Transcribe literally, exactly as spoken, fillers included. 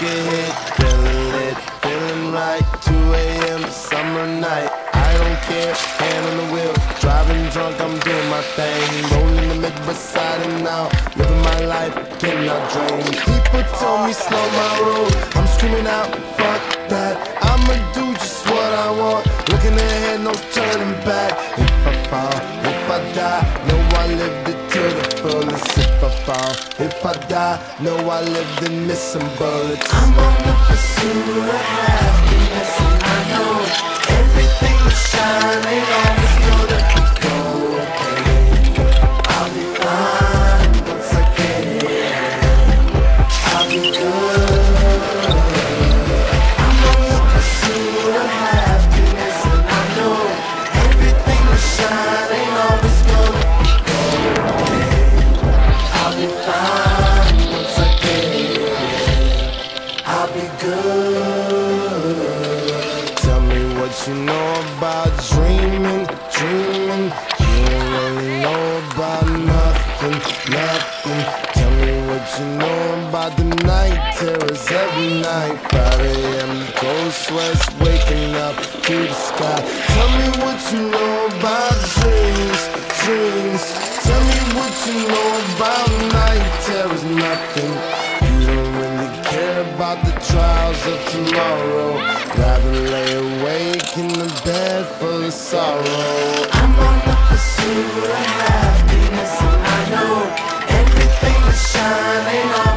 smoke a hit, feeling lit, feeling right. two A M summer night, I don't care, hand on the wheel, driving drunk, I'm doing my thing, rolling the mid beside and now, living my life, getting out dreams. People told me slow my roll, I'm screaming out, fuck that, I'ma do just what I want, looking ahead, no turning back. If I fall, if I die, know I lived it to the fullest. If I fall, if I die, know I lived in missing bullets. I'm on the pursuit of happiness, and I know everything that shine ain't always gonna be gold, baby. I'll be fine once I get it. I'll be good. I'm on the pursuit of happiness, and I know everything that shine ain't always gonna be gold, baby. I'll be fine once I get it. I'll be good. Tell me what you know about dreaming, dreaming. You don't really know about nothing, nothing. Tell me what you know about the night terrors every night. five A M cold sweats waking up to the sky. Tell me what you know about dreams, dreams. Tell me what you know about night terrors, nothing. You don't really care about the trials of tomorrow. Rather lay awake in the bed full of sorrow. I'm on the pursuit of happiness, and I know everything that shine ain't all